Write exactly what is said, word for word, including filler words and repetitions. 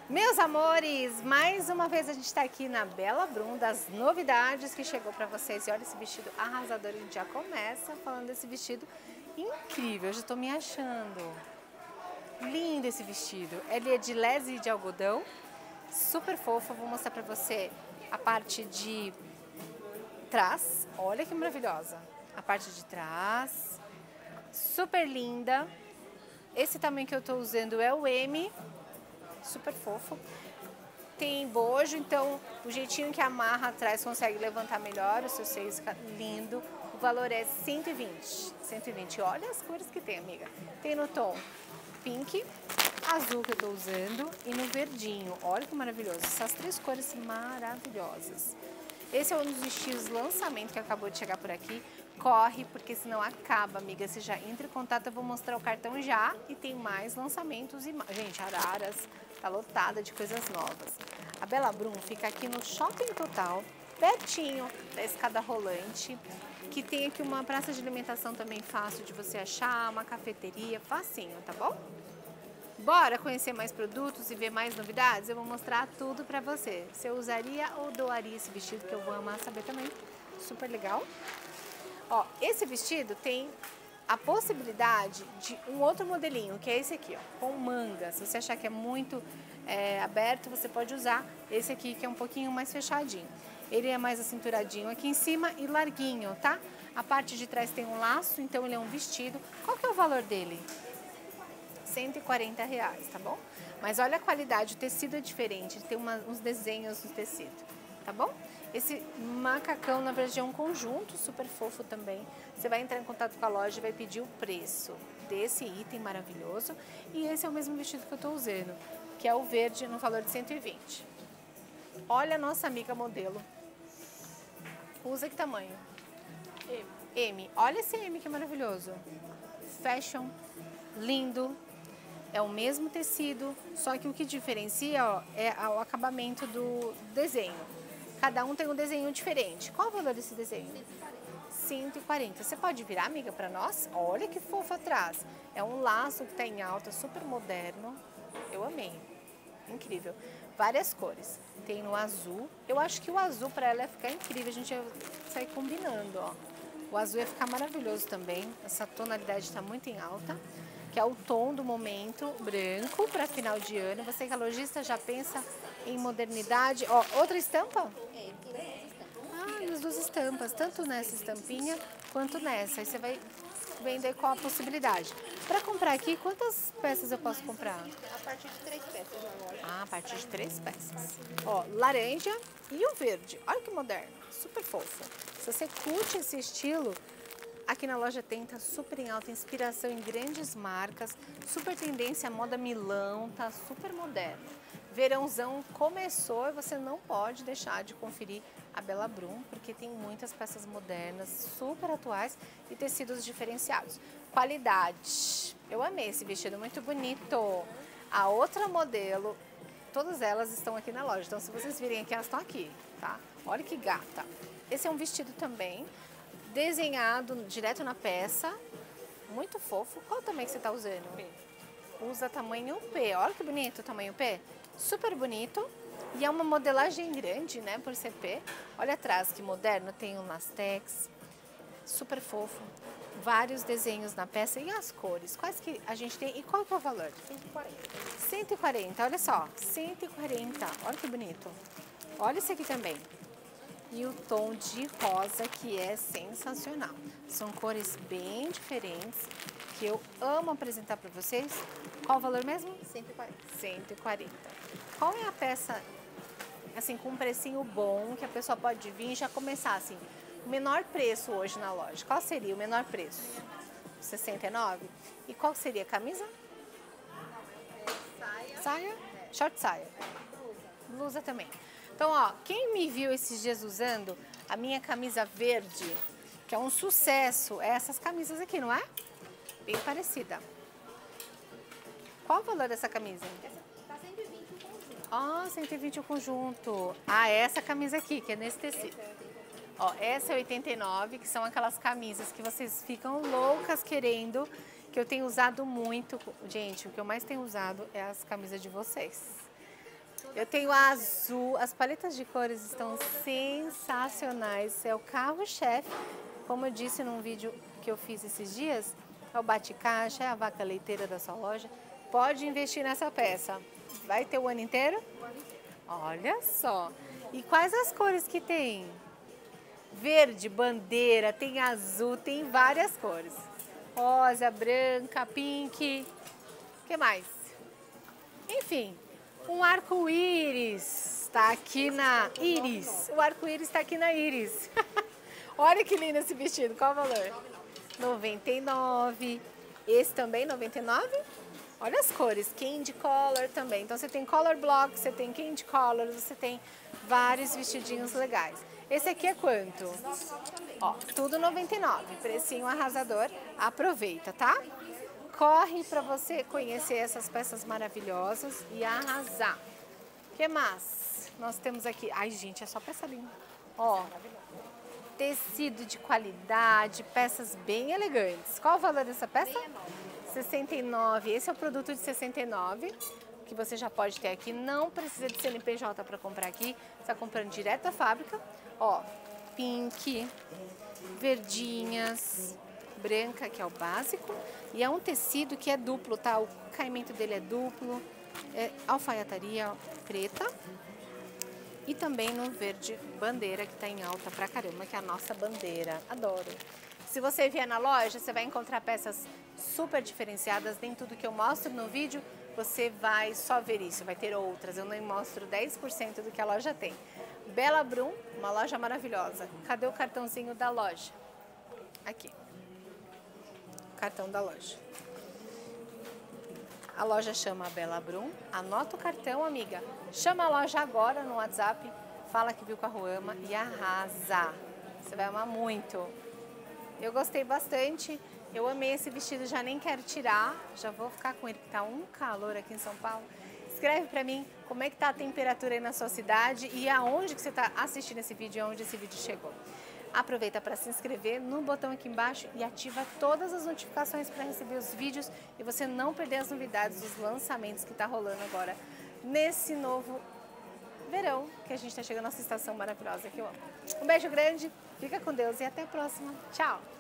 Meus amores, mais uma vez a gente está aqui na Bela Brum, das novidades que chegou para vocês. E olha esse vestido arrasador, a gente já começa falando desse vestido incrível, eu já estou me achando. Lindo esse vestido, ele é de lese de algodão, super fofo. Vou mostrar para você a parte de trás, olha que maravilhosa. A parte de trás, super linda. Esse tamanho que eu estou usando é o M. Super fofo, tem bojo, então o jeitinho que amarra atrás consegue levantar melhor, o seu seio fica lindo. O valor é cento e vinte, cento e vinte. Olha as cores que tem, amiga. Tem no tom pink, azul que eu tô usando e no verdinho. Olha que maravilhoso, essas três cores maravilhosas. Esse é um dos vestidos lançamento que acabou de chegar por aqui. Corre, porque senão acaba, amiga. Você já entra em contato, eu vou mostrar o cartão já e tem mais lançamentos. E gente, Araras tá lotada de coisas novas. A Bela Brum fica aqui no Shopping Total, pertinho da escada rolante, que tem aqui uma praça de alimentação também fácil de você achar, uma cafeteria, facinho, tá bom? Bora conhecer mais produtos e ver mais novidades? Eu vou mostrar tudo pra você. Se eu usaria ou doaria esse vestido, que eu vou amar saber também. Super legal. Ó, esse vestido tem a possibilidade de um outro modelinho, que é esse aqui, ó, com manga. Se você achar que é muito é, aberto, você pode usar esse aqui, que é um pouquinho mais fechadinho. Ele é mais acinturadinho aqui em cima e larguinho, tá? A parte de trás tem um laço, então ele é um vestido. Qual que é o valor dele? cento e quarenta reais, tá bom? Mas olha a qualidade, o tecido é diferente, tem uma, uns desenhos no tecido, tá bom? Esse macacão, na verdade, é um conjunto super fofo também. Você vai entrar em contato com a loja e vai pedir o preço desse item maravilhoso. E esse é o mesmo vestido que eu tô usando, que é o verde no valor de cento e vinte. Olha a nossa amiga modelo. Usa que tamanho? M. M. Olha esse M que maravilhoso. Fashion, lindo. É o mesmo tecido, só que o que diferencia, ó, é o acabamento do desenho. Cada um tem um desenho diferente. Qual o valor desse desenho? cento e quarenta. Você pode virar, amiga, para nós? Olha que fofo atrás. É um laço que tá em alta, super moderno. Eu amei. Incrível. Várias cores. Tem no azul. Eu acho que o azul para ela ia ficar incrível. A gente ia sair combinando, ó. O azul ia ficar maravilhoso também. Essa tonalidade está muito em alta, que é o tom do momento, branco para final de ano. Você que é lojista já pensa em modernidade. Ó, outra estampa? É, ah, as duas estampas, tanto nessa estampinha quanto nessa. Aí você vai vendo aí qual a possibilidade. Para comprar aqui, quantas peças eu posso comprar? A partir de três peças na loja. Ah, a partir de três peças. Ó, laranja e o verde. Olha que moderno, super fofo. Se você curte esse estilo, aqui na loja tem, tá super em alta, inspiração em grandes marcas, super tendência, moda Milão, tá super moderno. Verãozão começou e você não pode deixar de conferir a Bela Brum, porque tem muitas peças modernas, super atuais e tecidos diferenciados. Qualidade. Eu amei esse vestido, muito bonito. A outra modelo, todas elas estão aqui na loja, então se vocês virem aqui, elas estão aqui, tá? Olha que gata. Esse é um vestido também, desenhado direto na peça, muito fofo. Qual tamanho que você está usando? P. Usa tamanho P, olha que bonito o tamanho P, super bonito. E é uma modelagem grande, né, por ser P. Olha atrás que moderno, tem um lastex, super fofo. Vários desenhos na peça e as cores, quais que a gente tem e qual que é o valor? cento e quarenta. cento e quarenta, olha só, cento e quarenta, olha que bonito. Olha esse aqui também. E o tom de rosa, que é sensacional. São cores bem diferentes, que eu amo apresentar para vocês. Qual o valor mesmo? cento e quarenta. cento e quarenta. Qual é a peça, assim, com um precinho bom, que a pessoa pode vir e já começar, assim, o menor preço hoje na loja? Qual seria o menor preço? sessenta e nove? E qual seria a camisa? Saia. Saia? Short saia. Blusa também. Então, ó, quem me viu esses dias usando a minha camisa verde, que é um sucesso, é essas camisas aqui, não é? Bem parecida. Qual o valor dessa camisa? Tá cento e vinte o conjunto. Ah, cento e vinte o conjunto. Ah, essa camisa aqui, que é nesse tecido. Ó, essa é oitenta e nove, que são aquelas camisas que vocês ficam loucas querendo, que eu tenho usado muito. Gente, o que eu mais tenho usado é as camisas de vocês. Eu tenho a azul, as paletas de cores estão sensacionais, é o carro-chefe, como eu disse num vídeo que eu fiz esses dias, é o bate-caixa, é a vaca leiteira da sua loja, pode investir nessa peça, vai ter o ano inteiro? Olha só, e quais as cores que tem? Verde, bandeira, tem azul, tem várias cores, rosa, branca, pink, o que mais? Enfim. Um arco-íris está aqui na íris. O arco-íris está aqui na íris. Olha que lindo esse vestido. Qual o valor? noventa e nove. Esse também noventa e nove. Olha as cores. Candy color também. Então você tem color block, você tem candy color, você tem vários vestidinhos legais. Esse aqui é quanto? Ó, tudo noventa e nove. Precinho arrasador. Aproveita, tá? Corre para você conhecer essas peças maravilhosas e arrasar. O que mais? Nós temos aqui... Ai, gente, é só peça linda. Ó, tecido de qualidade, peças bem elegantes. Qual o valor dessa peça? sessenta e nove. Esse é o produto de sessenta e nove, que você já pode ter aqui. Não precisa de C N P J para comprar aqui. Você está comprando direto da fábrica. Ó, pink, verdinhas... branca, que é o básico, e é um tecido que é duplo, tá? O caimento dele é duplo, é alfaiataria preta e também no verde bandeira, que tá em alta pra caramba, que é a nossa bandeira. Adoro! Se você vier na loja, você vai encontrar peças super diferenciadas, nem tudo que eu mostro no vídeo, você vai só ver isso, vai ter outras, eu nem mostro dez por cento do que a loja tem. Bela Brum, uma loja maravilhosa. Cadê o cartãozinho da loja? Aqui. Cartão da loja. A loja chama Bela Brum. Anota o cartão, amiga. Chama a loja agora no WhatsApp, fala que viu com a Ruama e arrasa. Você vai amar muito. Eu gostei bastante. Eu amei esse vestido, já nem quero tirar. Já vou ficar com ele, que tá um calor aqui em São Paulo. Escreve pra mim como é que tá a temperatura aí na sua cidade e aonde que você tá assistindo esse vídeo e aonde esse vídeo chegou. Aproveita para se inscrever no botão aqui embaixo e ativa todas as notificações para receber os vídeos e você não perder as novidades dos lançamentos que está rolando agora nesse novo verão que a gente está chegando, nossa estação maravilhosa que eu amo. Um beijo grande, fica com Deus e até a próxima. Tchau!